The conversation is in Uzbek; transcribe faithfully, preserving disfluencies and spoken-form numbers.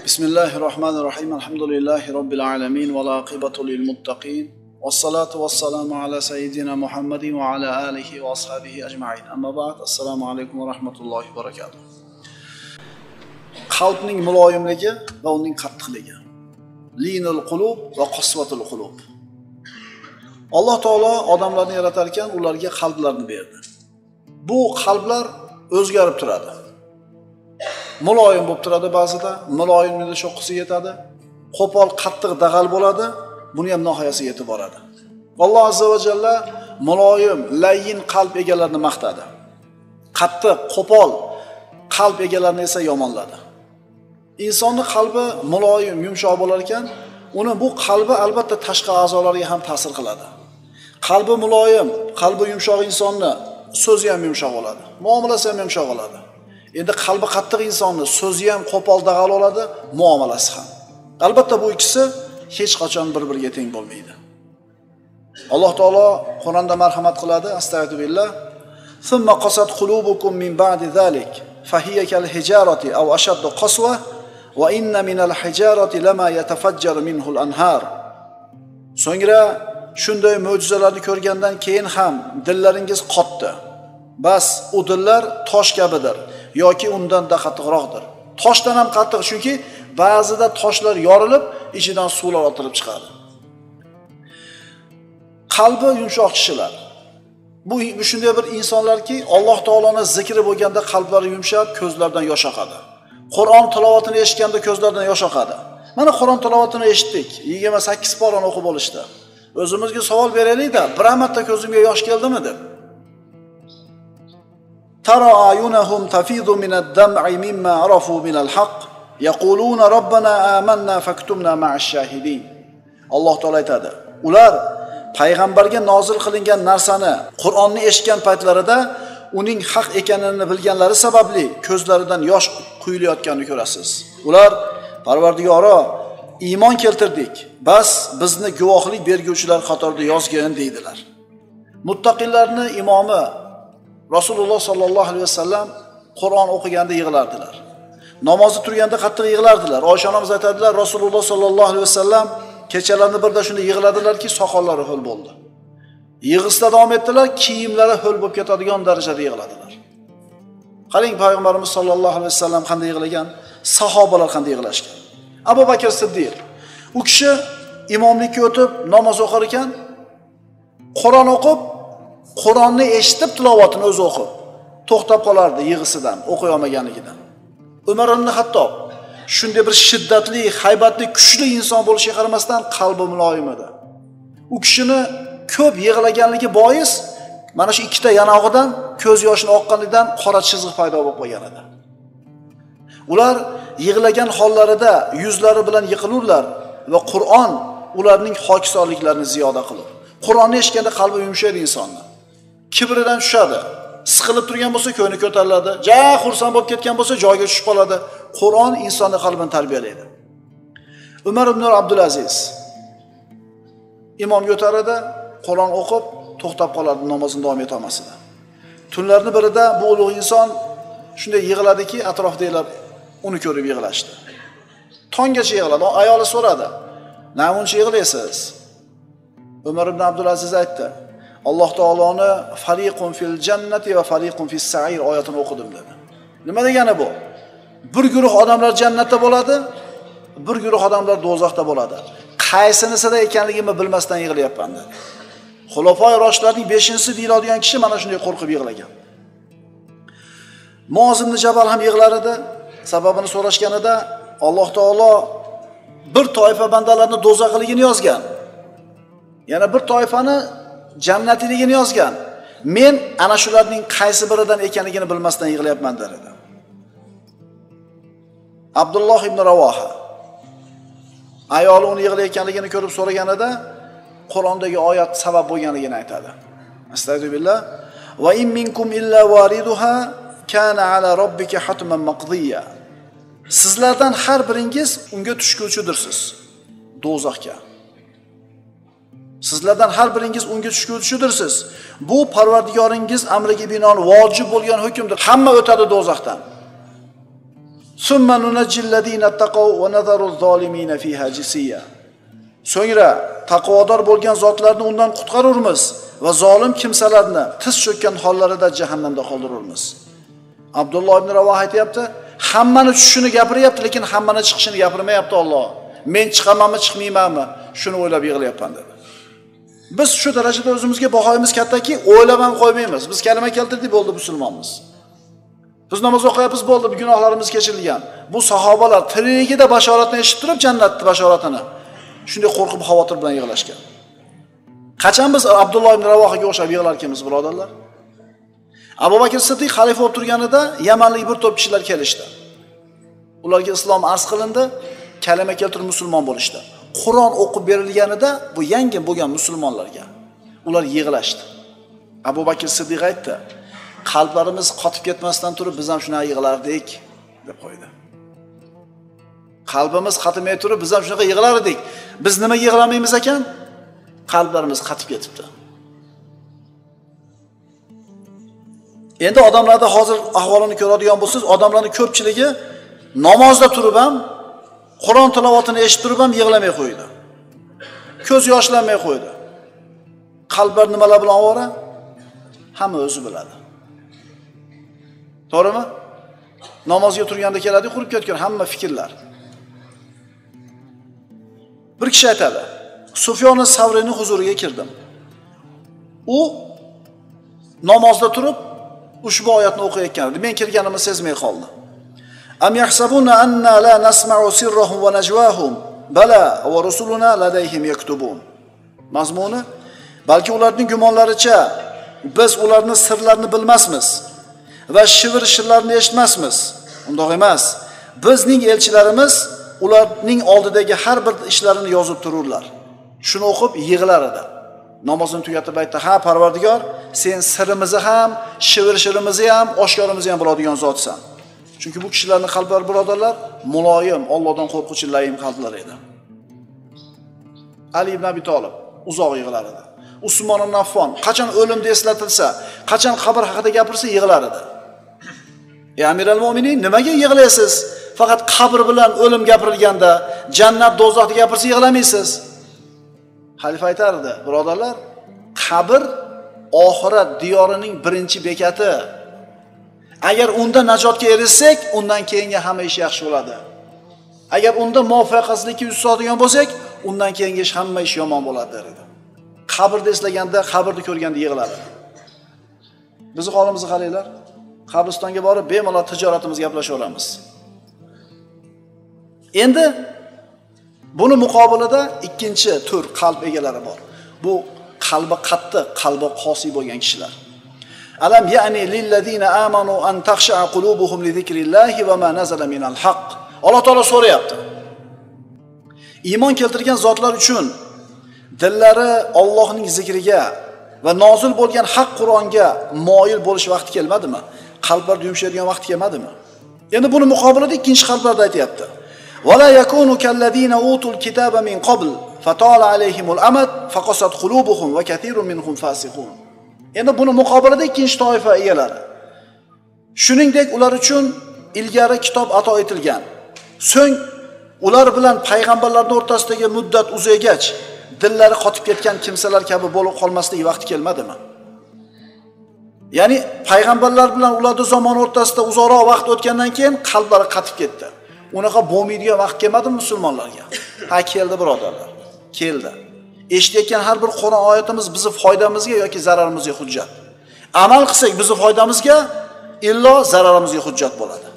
Bismillahirrahmanirrahim. Alhamdulillahi Rabbil alamin ve l'aqibatu lil muttaqin. Vessalatu vesselamu ala seyyidina Muhammedin ve ala alihi ve ashabihi ecmaîn. Amma ba'd. Assalomu alaykum ve rahmatullohi ve berekatuh. Qalbning muloyimligi va uning qattiqligi. Linul qulub va qaswatul qulub. Alloh taolo odamlarni yaratar ekan, ularga qalblarni berdi. Bu qalblar o'zgarib turadi. Muloyim bo'lib turadi ba'zida, muloyimlikda shoqqisi yetadi, qo'pol, qattiq, dag'al bo'ladi, buni ham nihoyasiga yetib boradi. Alloh azza va jalla muloyim, layyin qalb egalarini maqtadi. Qattiq, qo'pol qalb egalarini esa yomonladi. Insonning qalbi muloyim, yumshoq bo'lar ekan, uni bu qalbi albatta tashqi a'zolariga ham ta'sir qiladi. Qalbi muloyim, qalbi yumshoq insonni so'zi ham yumshoq bo'ladi, muomalasi ham yumshoq bo'ladi. Endi qalbi qattiq insonni so'zi ham qo'pol dag'al bo'ladi, muomalasi ham. Albatta bu ikkisi hech qachon bir-biriga teng bo'lmaydi. Alloh taolo Qur'onda marhamat qiladi, astagfirullah. Thumma qasat qulubukum min ba'di zalik, fahiya kal hijarati aw ashaddu qaswa wa inna minal hijarati lama yatafajjaru minhu al-anhar. So'ngra shunday mo'jizalarni ko'rgandan keyin ham dillaringiz qotdi. Bas, u dillar tosh kabidir yoki undan da qattiqroqdir. Toshdan ham qattiq, chunki ba'zida toshlar yorilib, ichidan suvlar otilib chiqadi. Qalbi yumshoq kishilar. Bu shunday bir insonlarki, Alloh taoloning zikri bo'lganda qalblari yumshab, ko'zlaridan yosh oqadi. Qur'on tilovatini eshitganda ko'zlaridan yosh oqadi. Mana Qur'on tilovatini eshitdik, yigirma sakkiz porani o'qib olishdi. O'zimizga savol beraylik-da, bir marta ko'zimga yosh keldimi deb. ترى أعينهم تفيض من الدمع مما عرفوا من الحق يقولون ربنا آمنا فاكتبنا مع الشاهدين. Alloh taolo aytadi, ular payg'ambarga nozil qilingan narsani Qur'onni eshitgan paytlarida uning haq ekanini bilganlari sababli ko'zlaridan yosh quyilayotganini ko'rasiz. Ular Parvardigoro iymon keltirdik, bas bizni guvohlik berguvchilar qatorida yozgin deydilar. Muttaqillarning imomi Rasululloh sallallohu alayhi vasallam Qur'on o'qiganda yig'lardilar. Namozni turganda qattiq yig'lardilar. Oysha onamiz aytadilar, Rasululloh sallallohu alayhi vasallam kechalarni birda shunday yig'ladilarki, soqollari ho'l bo'ldi. Yig'isda davom etdilar, kiyimlari ho'l bo'lib ketadigan darajada yig'ladilar. Qarang, payg'ambarimiz sallallohu alayhi vasallam qanday yig'lagan, sahobalar qanday yig'lashgan. Abu Bakr Siddiq, u kishi imomlikka o'tib namoz o'qir ekan, Qur'on o'qib, Qur'onni eshitib tilovatini o'zi o'qib, to'xtab qolardi yig'isidan, o'qiy olmaganligidan. Umar ibn Hattob shunday bir shiddatli, haybatli, kuchli inson bo'lishiga qaramasdan qalbi muloyim edi. U kishini ko'p yig'laganligi bois mana shu ikkita yanog'idan ko'z yoshini oqqanidan qora chiziq paydo bo'lib qolgan edi. Ular yig'lagan hollarida yuzlari bilan yiqilurlar va Qur'on ularning hokisorliklarini ziyoda qilur. Qur'onni eshitganda qalbi yumshaydi insonning. Kibridan tushadi. Siqilib turgan bo'lsa ko'ngli ko'tariladi. Ja xursand bo'lib ketgan bo'lsa joyiga tushib qoladi. Qur'on insonning qalbini tarbiyalaydi. Umar ibn Abdulaziz imomga o'taradi, Qur'on o'qib to'xtab qolardi, namozini davom eta olmasdi. Tunlarning birida bu ulug' inson shunday yig'ladiki, atrofdagilar uni ko'rib yig'lashdi. Tonggacha yig'ladi. Ayoli so'radi, "Namuncha yig'laysiz?" Umar ibn Abdulaziz aytdi, Alloh taoloni fariqun fil jannati va fariqun fis sa'ir oyatini o'qidim dedi. Nima degani bu? Bir guruh odamlar jannatda bo'ladi, bir guruh odamlar do'zaxda bo'ladi. Qaysinisida ekanligimni bilmasdan yig'layapman dedi. Xulofoi roshidlarning beshinchisi deyiladigan kishi mana shunday qo'rqib yig'lagan. Muoz ibn Jabal ham yig'lar edi. Sababini so'rashganida Alloh taolo bir toifa bandalarni do'zaxligini yozgan. Yana bir toifani jannatligini yozgan. Men ana shularning qaysi biridan ekanligini bilmasdan yig'layapman dedi. Abdulloh ibn Ravoha ayoli uni yig'layotganligini ko'rib so'raganida Qur'ondagi oyat sabab bo'lganligini aytadi. Astagfirullah. Va in minkum illa wariduha kana ala robbika hatman maqdiya. Sizlardan har biringiz unga tushguvchidirsiz, do'zaxga. Sizlardan har biringiz unga tushguvchidirsiz. Bu Parvardigoringiz amriga binoan vojib bo'lgan hukmdir. Hamma o'tadi do'zaxdan. Summa nunajjil ladina taqaw va nadharu az-zalimina fiha jisiya. So'ngra taqvodor bo'lgan zotlarni undan qutqarurmiz va zolim kimsalarni tiz cho'kkan hollarida jahannamda qoldirurmiz. Abdulloh ibn Ravoh aytayapti, hammani tushishini gapiryapti, lekin hammani chiqishini gapirmayapti Alloh. Men chiqamanmi, chiqmaymanmi, shuni o'ylab yig'layapman dedi. Biz shu darajada o'zimizga bahoyimiz kattaki, o'ylab ham qo'ymaymiz. Biz kalima keltirdik, bo'ldi, musulmonmiz. Biz namoz o'qiyapmiz, bo'ldi, gunohlarimiz kechirilgan. Bu sahobalar tirigida bashoratni eshitib turib, jannatning bashoratini shunday qo'rqib, xavotir bilan yig'lashgan. Qachon biz Abdulloh ibn Ravohga o'xshab yig'lar ekanmiz, birodarlar? Abu Bakr Siddiq xalifa bo'lib turganida Yamanlik bir to'p kishilar kelishdi. Ularga islom arz qilindi, kalima keltirib musulmon bo'lishdi. Qur'on o'qib berilganida bu yangi bo'lgan musulmonlarga ular yig'lashdi. Abu Bakr Siddiq aytdi, qalblarimiz qotib ketmasdan turib biz ham shuna yig'lardik deb qo'ydi. Qalbimiz qatimay turib biz ham shunaqa yig'lar edik. Biz nima yig'lamaymiz ekan? Qalblarimiz qatib ketibdi. Endi odamlarda hozir ahvolini ko'radigan bo'lsangiz, odamlarning ko'pchiligi namozda turib ham, Qur'on tilovatini eshitib turib ham yig'lamay qo'ydi. Ko'z yoshlanmay qo'ydi. Qalblar nimalar bilan ovora? Hamma o'zi biladi. To'g'rimi? Namozga turganda keladi, qurib ketgan hamma fikrlar. Bir kishi aytadi, Sufyon as-Savrining huzuriga kirdim. U namozda turib ushbu oyatni o'qiyotgan edi. Men kirganimni sezmay qoldi. Am yahsabuna anna la nasma'u sirrahum va najwahum bala va rusuluna ladayhim yaktubun. Mazmuni, balki ularning gumonlaricha biz ularning sirlarini bilmasmiz va shivir-shirlarini eshitmasmiz. Undoq emas. Bizning elchilarimiz ularning oldidagi har bir ishlarini yozib tururlar. Shuni o'qib yig'lar edi. Namozini tugatib aytdi, "Ha, Parvardigor, sen sirimizni ham, shivir-shirimizni ham, oshkorimizni ham biladigan zotsan." Chunki bu kishilarning qalblari, birodarlar, muloyim, Allohdan qo'rquvchi layim qalblar edi. Ali ibn Abi Talib uzoq yig'lar edi. Usmon ibn Affon qachon o'limni eslatilsa, qachon qabr haqida gapirsa yig'lar edi. "Ey Amiral Mo'minin, nimaga yig'laysiz? Faqat qabr bilan o'lim gapirilganda, jannat, do'zaxni gapirsa yig'lamaysiz?" Xalifa aytardi, birodarlar, qabr oxirat diyorining birinchi bekati. Agar unda najotga erishsak, undan keyingi hamma ish yaxshi bo'ladi. Agar unda muvaffaqiyatsizlikka yuz soladigan bo'lsak, undan keyingi ish hamma ish yomon bo'ladi dedi. Qabrni eslaganda, qabrni ko'rganda yig'ladi. Bizni holimizni qaranglar. Qabristonga borib bemalol tijoratimizga gaplashaveramiz. Endi buni muqobilida ikkinchi tur qalb egalari bor. Bu qalbi qattiq, qalbi qosiy bo'lgan kishilar. Alam ya'ni lillazina amanu an takhsha'a qulubuhum li zikrillahi va ma nazala minal haqq. Alloh taolo so'rayapti. Iymon keltirgan zotlar uchun dillari Allohning zikriga va nozil bo'lgan haq Qur'onga moyil bo'lish vaqti kelmadimi? Qalblar yumshaydigan vaqt kelmadimi? Endi buni muqobilida ikkinchi qalblarda aytayapti. ولا يكونوا كالذين أوتوا الكتاب من قبل فطال عليهم الأمد فقست قلوبهم وكثير منهم فاسقون. Endi buni muqobilida ikkinchi toifa egalari. Shuningdek, ular uchun ilgari kitob ato etilgan. So'ng ular bilan payg'ambarlarning o'rtasidagi muddat uzaygach, dillari qotib ketgan kimsalar kabi bo'lib qolmasligi vaqti kelmadimi? Ya'ni payg'ambarlar bilan ularning zamon o'rtasida uzoqroq vaqt o'tgandan keyin qalblari qotib ketdi. Unaqa bo'lmaydigan vaqt kelmadimi musulmonlarga? Ha, keldi birodarlar. Keldi. Eshitayotgan har bir Qur'on oyatimiz bizni foydamizga yoki zararimizga hujjat. Amal qilsak bizni foydamizga, illo zararimizga hujjat bo'ladi.